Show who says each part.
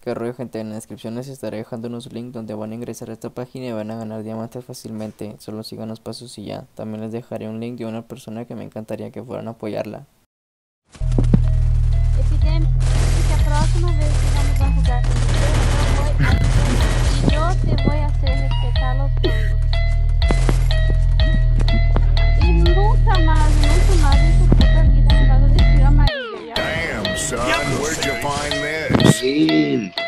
Speaker 1: Que rollo, gente, en la descripción les estaré dejando unos links donde van a ingresar a esta página y van a ganar diamantes fácilmente. Solo sigan los pasos y ya. También les dejaré un link de una persona que me encantaría que fueran a apoyarla.
Speaker 2: Epidemia, que a próxima vez que vamos a jugar con yo te voy a hacer respetar los rangos. Y nunca más en tu puta vida me vas a decir amarillo, ¿ya?
Speaker 3: Damn, son, where'd you find this?